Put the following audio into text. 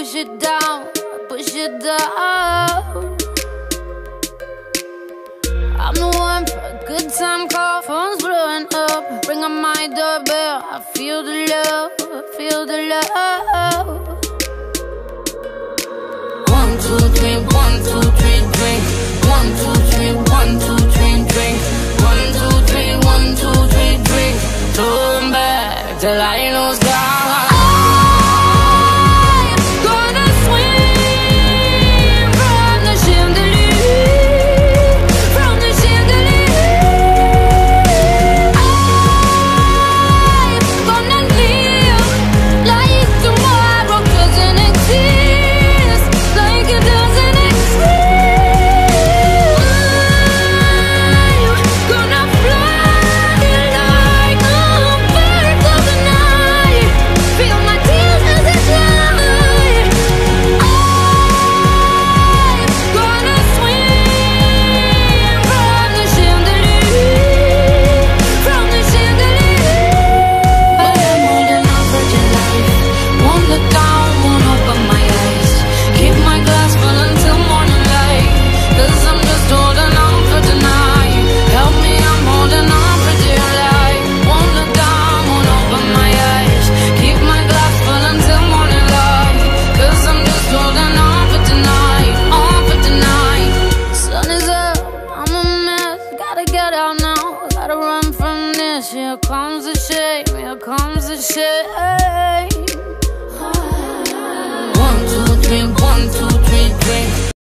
push it down, push it down. I'm the one for a good time call, phone's blowing up. Ring on my doorbell, I feel the love, I feel the love. 1, 2, 3, 1, 2, 3, drink. 1, 2, 3, 1, 2, 3, drink. 1, 2, 3, 1, 2, 3, drink. Turn back till I lose God. Here comes the shame, here comes the shame. 1, 2, 3, 1, 2, 3, drink.